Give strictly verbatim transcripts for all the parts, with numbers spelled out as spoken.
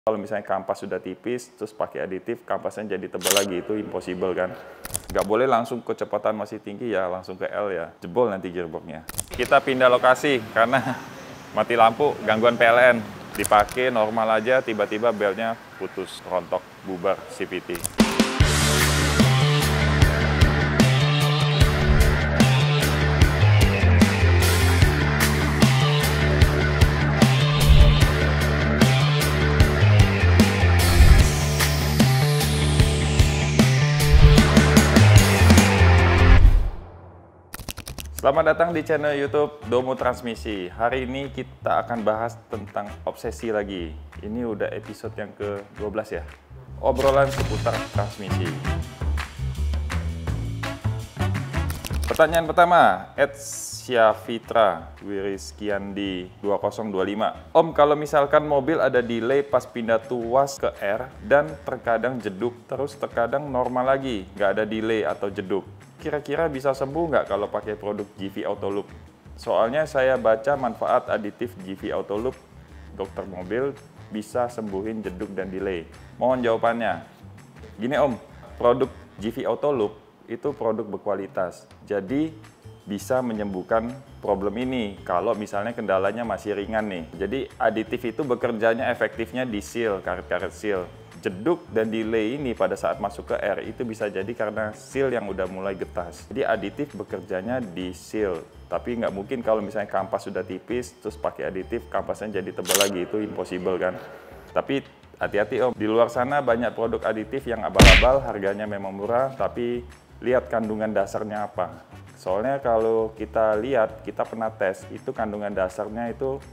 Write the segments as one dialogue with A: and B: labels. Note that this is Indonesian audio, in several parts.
A: Kalau misalnya kampas sudah tipis, terus pakai aditif, kampasnya jadi tebal lagi, itu impossible kan. Nggak boleh langsung kecepatan masih tinggi ya, langsung ke L ya, jebol nanti gearboxnya. Kita pindah lokasi, karena mati lampu, gangguan P L N. Dipakai normal aja, tiba-tiba belnya putus, rontok, bubar C V T. Selamat datang di channel YouTube Domo Transmisi. Hari ini kita akan bahas tentang obsesi lagi. Ini udah episode yang ke dua belas ya. Obrolan seputar transmisi. Pertanyaan pertama, Ed Syafitra Wiriskiandi dua nol dua lima. Om, kalau misalkan mobil ada delay pas pindah tuas ke R dan terkadang jeduk, terus terkadang normal lagi, nggak ada delay atau jeduk. Kira-kira bisa sembuh nggak kalau pakai produk G V Auto Loop? Soalnya saya baca manfaat aditif G V Auto Loop, dokter mobil bisa sembuhin jeduk dan delay. Mohon jawabannya. Gini Om, produk G V Auto Loop itu produk berkualitas. Jadi bisa menyembuhkan problem ini kalau misalnya kendalanya masih ringan nih. Jadi aditif itu bekerjanya efektifnya di seal, karet-karet seal. Jeduk dan delay ini pada saat masuk ke R itu bisa jadi karena seal yang udah mulai getas. Jadi aditif bekerjanya di seal, tapi nggak mungkin kalau misalnya kampas sudah tipis terus pakai aditif kampasnya jadi tebal lagi, itu impossible kan. Tapi hati-hati Om, di luar sana banyak produk aditif yang abal-abal, harganya memang murah, tapi lihat kandungan dasarnya apa. Soalnya kalau kita lihat, kita pernah tes, itu kandungan dasarnya itu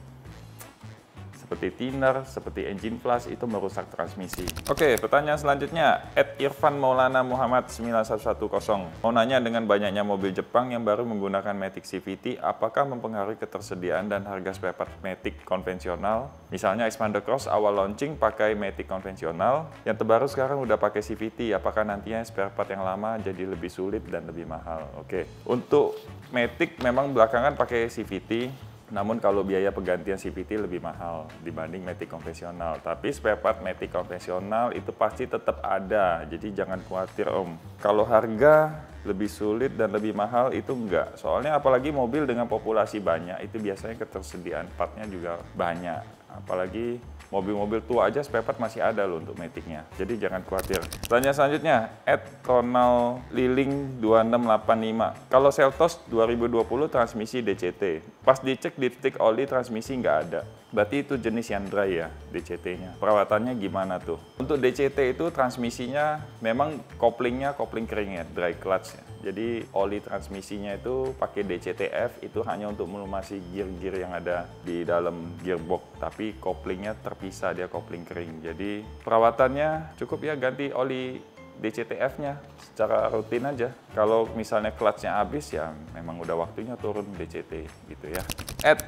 A: seperti thinner, seperti engine flush, itu merusak transmisi. Oke, pertanyaan selanjutnya, Ed Irfan Maulana Muhammad sembilan satu satu nol. Mau nanya, dengan banyaknya mobil Jepang yang baru menggunakan Matic C V T, apakah mempengaruhi ketersediaan dan harga spare part Matic konvensional? Misalnya Xpander Cross awal launching pakai Matic konvensional, yang terbaru sekarang udah pakai C V T, apakah nantinya spare part yang lama jadi lebih sulit dan lebih mahal? Oke, untuk Matic memang belakangan pakai C V T, namun kalau biaya penggantian C V T lebih mahal dibanding Matic konvensional. Tapi spare part Matic konvensional itu pasti tetap ada, jadi jangan khawatir Om. Kalau harga lebih sulit dan lebih mahal itu enggak. Soalnya apalagi mobil dengan populasi banyak, itu biasanya ketersediaan partnya juga banyak. Apalagi mobil-mobil tua aja spare part masih ada loh untuk Matic-nya. Jadi jangan khawatir. Pertanyaan selanjutnya, Ed Ronald Liling dua enam delapan lima. Kalau Seltos dua ribu dua puluh transmisi D C T, pas dicek dipstick oli transmisi nggak ada. Berarti itu jenis yang dry ya, D C T-nya. Perawatannya gimana tuh? Untuk D C T itu transmisinya memang koplingnya kopling kering ya, dry clutch ya. Jadi oli transmisinya itu pakai D C T F, itu hanya untuk melumasi gear-gear yang ada di dalam gearbox. Tapi koplingnya terpisah, dia kopling kering. Jadi perawatannya cukup ya, ganti oli D C T F-nya secara rutin aja. Kalau misalnya clutch-nya habis ya memang udah waktunya turun D C T gitu ya. Ed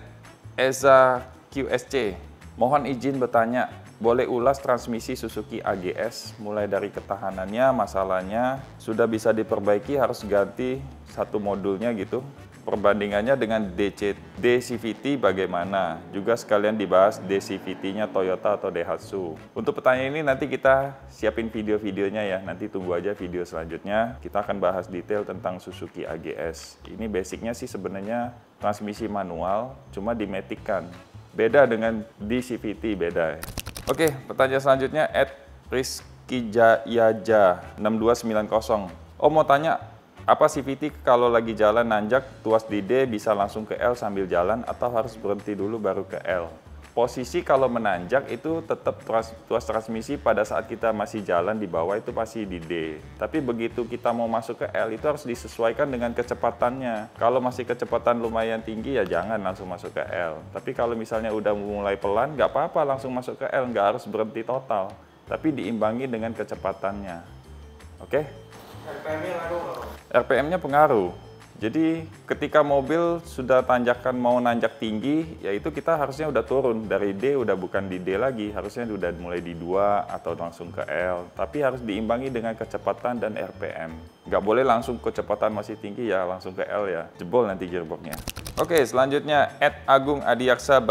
A: Eza Q S C, mohon izin bertanya, boleh ulas transmisi Suzuki A G S mulai dari ketahanannya, masalahnya sudah bisa diperbaiki, harus ganti satu modulnya gitu. Perbandingannya dengan D C V T bagaimana? Juga sekalian dibahas D C V T-nya Toyota atau Daihatsu. Untuk pertanyaan ini nanti kita siapin video-videonya ya. Nanti tunggu aja video selanjutnya. Kita akan bahas detail tentang Suzuki A G S. Ini basicnya sih sebenarnya transmisi manual, cuma dimetikkan. Beda dengan D C V T, beda ya. Oke, pertanyaan selanjutnya Ed Rizky Jayaja enam dua sembilan nol. Oh, mau tanya, apa C V T kalau lagi jalan nanjak tuas di D bisa langsung ke L sambil jalan atau harus berhenti dulu baru ke L? Posisi kalau menanjak itu tetap tuas, tuas transmisi pada saat kita masih jalan di bawah itu pasti di D. Tapi begitu kita mau masuk ke L itu harus disesuaikan dengan kecepatannya. Kalau masih kecepatan lumayan tinggi ya jangan langsung masuk ke L. Tapi kalau misalnya udah mulai pelan nggak apa-apa langsung masuk ke L, nggak harus berhenti total. Tapi diimbangi dengan kecepatannya. Oke?
B: R P M-nya ngaruh?
A: R P M-nya pengaruh. Jadi ketika mobil sudah tanjakan mau nanjak tinggi, yaitu kita harusnya udah turun dari D, udah bukan di D lagi, harusnya udah mulai di dua atau langsung ke L. Tapi harus diimbangi dengan kecepatan dan R P M. Nggak boleh langsung kecepatan masih tinggi ya, langsung ke L ya, jebol nanti gearboxnya. Oke, selanjutnya Ed Agung Adiaksa Bas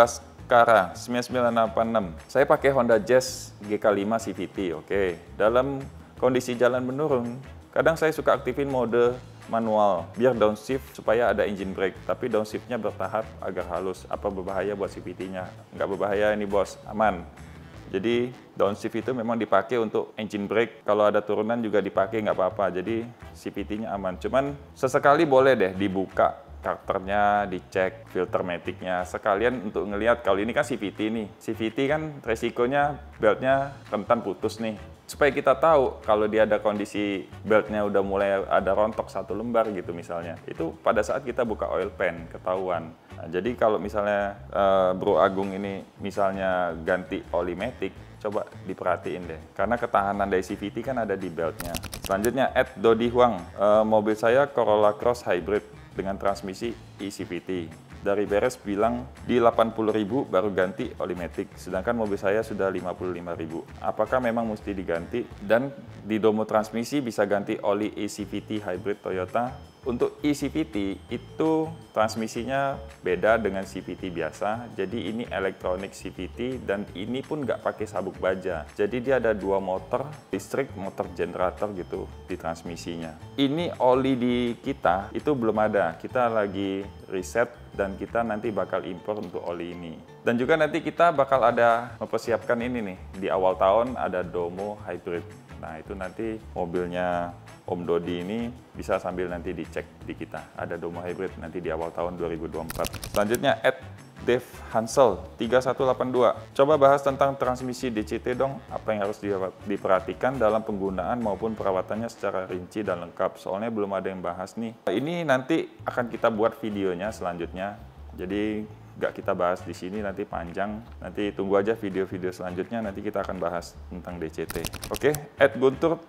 A: Kara sembilan sembilan delapan enam. Saya pakai Honda Jazz G K lima C V T, oke. Dalam kondisi jalan menurun, kadang saya suka aktifin mode manual biar downshift supaya ada engine brake, tapi downshiftnya bertahap agar halus. Apa berbahaya buat C V T-nya? Nggak berbahaya ini bos, aman. Jadi downshift itu memang dipakai untuk engine brake, kalau ada turunan juga dipakai nggak apa-apa, jadi C V T-nya aman. Cuman sesekali boleh deh dibuka karakternya, dicek filter matic-nya, sekalian untuk ngelihat. Kalau ini kan C V T nih, C V T kan resikonya beltnya rentan putus nih. Supaya kita tahu kalau dia ada kondisi beltnya udah mulai ada rontok satu lembar gitu misalnya, itu pada saat kita buka oil pan ketahuan. Nah, jadi kalau misalnya uh, Bro Agung ini misalnya ganti oli matic, coba diperhatiin deh, karena ketahanan dari C V T kan ada di beltnya. Selanjutnya, at Dodi Huang, uh, mobil saya Corolla Cross Hybrid dengan transmisi e C V T. Dari beres bilang di delapan puluh ribu baru ganti oli matic, sedangkan mobil saya sudah lima puluh lima ribu. Apakah memang mesti diganti? Dan di Domo Transmisi bisa ganti oli e C V T hybrid Toyota. Untuk e C V T itu transmisinya beda dengan C V T biasa, jadi ini elektronik C V T dan ini pun nggak pakai sabuk baja. Jadi dia ada dua motor listrik, motor generator gitu di transmisinya. Ini oli di kita itu belum ada, kita lagi riset dan kita nanti bakal impor untuk oli ini. Dan juga nanti kita bakal ada mempersiapkan ini nih, di awal tahun ada Domo Hybrid. Nah itu nanti mobilnya Om Dodi ini bisa sambil nanti dicek di kita. Ada Domo Hybrid nanti di awal tahun dua ribu dua puluh empat. Selanjutnya, at Dev Hansel tiga satu delapan dua. Coba bahas tentang transmisi D C T dong. Apa yang harus diperhatikan dalam penggunaan maupun perawatannya secara rinci dan lengkap. Soalnya belum ada yang bahas nih. Ini nanti akan kita buat videonya selanjutnya. Jadi nggak kita bahas di sini, nanti panjang. Nanti tunggu aja video-video selanjutnya, nanti kita akan bahas tentang D C T. Oke, at Guntur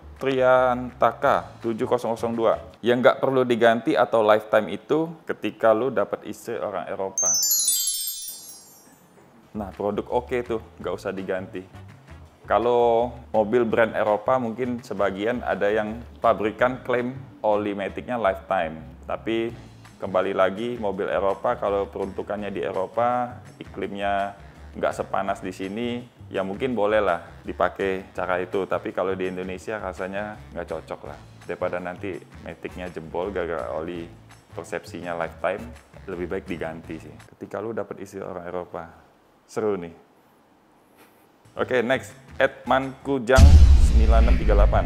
A: Triantaka tujuh nol nol dua. Yang nggak perlu diganti atau lifetime itu ketika lu dapat istri orang Eropa. Nah, produk oke tuh, nggak usah diganti. Kalau mobil brand Eropa mungkin sebagian ada yang pabrikan klaim oli matic-nya lifetime. Tapi kembali lagi, mobil Eropa kalau peruntukannya di Eropa, iklimnya nggak sepanas di sini, ya mungkin bolehlah dipakai cara itu. Tapi kalau di Indonesia rasanya nggak cocok lah. Daripada nanti matic-nya jebol gara-gara oli, persepsinya lifetime, lebih baik diganti sih. Ketika lu dapat istri orang Eropa, seru nih. Oke, okay, next, at Mankujang sembilan enam tiga delapan.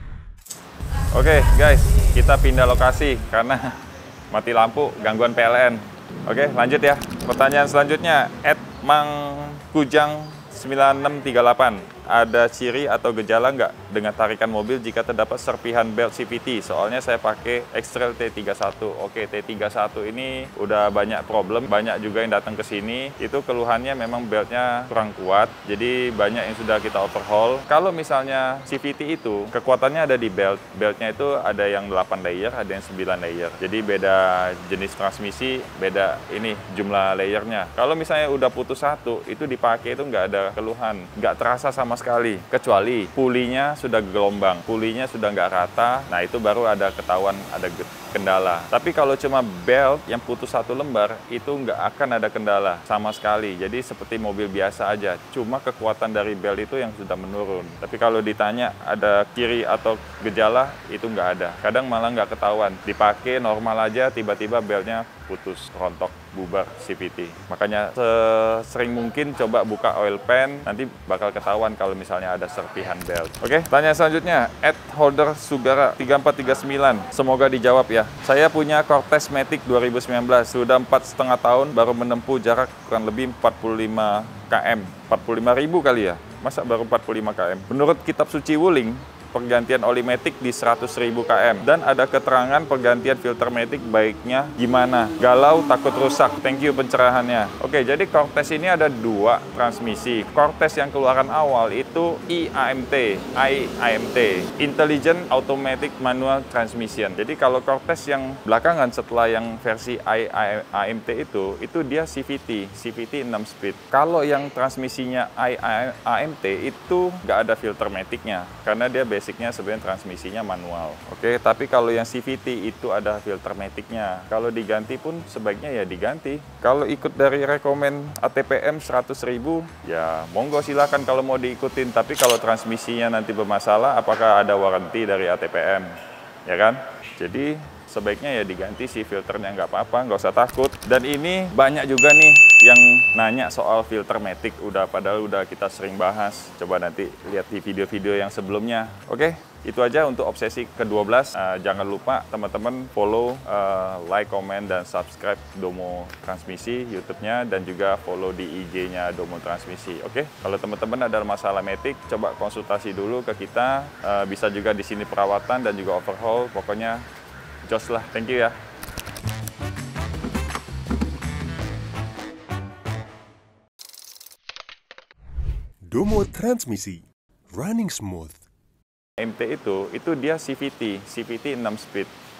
A: Oke okay, guys, kita pindah lokasi karena mati lampu, gangguan P L N. Oke, lanjut ya. Pertanyaan selanjutnya, at Mangkujang sembilan enam tiga delapan. Ada ciri atau gejala nggak dengan tarikan mobil jika terdapat serpihan belt C V T? Soalnya saya pakai X-Trail T tiga puluh satu. Oke, T tiga puluh satu ini udah banyak problem, banyak juga yang datang ke sini. Itu keluhannya memang beltnya kurang kuat, jadi banyak yang sudah kita overhaul. Kalau misalnya C V T itu kekuatannya ada di belt, beltnya itu ada yang delapan layer, ada yang sembilan layer. Jadi beda jenis transmisi, beda ini jumlah layernya. Kalau misalnya udah putus satu, itu dipakai itu nggak ada keluhan, nggak terasa sama sekali, kecuali pulinya sudah gelombang, pulinya sudah nggak rata, nah itu baru ada ketahuan ada kendala. Tapi kalau cuma belt yang putus satu lembar, itu nggak akan ada kendala sama sekali. Jadi seperti mobil biasa aja, cuma kekuatan dari belt itu yang sudah menurun. Tapi kalau ditanya ada ciri atau gejala, itu nggak ada. Kadang malah nggak ketahuan, dipakai normal aja, tiba-tiba beltnya putus, rontok, bubar C V T. Makanya sering mungkin coba buka oil pan, nanti bakal ketahuan kalau misalnya ada serpihan belt. Oke, tanya selanjutnya, at Holder Sugara tiga empat tiga sembilan. Semoga dijawab ya. Saya punya Cortez Matic dua ribu sembilan belas, sudah empat setengah tahun baru menempuh jarak kurang lebih empat puluh lima kilometer, empat puluh lima ribu kali ya. Masa baru empat puluh lima kilometer? Menurut kitab suci Wuling, pergantian oli matic di seratus ribu kilometer dan ada keterangan pergantian filter matic baiknya gimana, galau takut rusak. Thank you pencerahannya. Oke, jadi Cortez ini ada dua transmisi. Cortez yang keluaran awal itu I A M T, I A M T, Intelligent Automatic Manual Transmission. Jadi kalau Cortez yang belakangan setelah yang versi I A M T itu, itu dia C V T, C V T enam speed. Kalau yang transmisinya I A M T itu nggak ada filter maticnya, karena dia basic basicnya sebenarnya transmisinya manual. Oke, tapi kalau yang C V T itu ada filter matic-nya. Kalau diganti pun sebaiknya ya diganti. Kalau ikut dari rekomen A T P M seratus ribu, ya monggo silakan kalau mau diikutin. Tapi kalau transmisinya nanti bermasalah, apakah ada warranty dari A T P M? Ya kan? Jadi sebaiknya ya diganti sih filternya, nggak apa-apa, nggak usah takut. Dan ini banyak juga nih yang nanya soal filter matic, udah padahal udah kita sering bahas. Coba nanti lihat di video-video yang sebelumnya. Oke, itu aja untuk obsesi ke dua belas. Uh, jangan lupa teman-teman follow, uh, like, komen, dan subscribe Domo Transmisi YouTube-nya, dan juga follow di I G-nya Domo Transmisi. Oke, kalau teman-teman ada masalah matic, coba konsultasi dulu ke kita. Uh, bisa juga di sini perawatan dan juga overhaul. Pokoknya jos lah. Thank you ya.
B: Domo Transmisi, running smooth.
A: M T itu, itu dia C V T, C V T enam speed.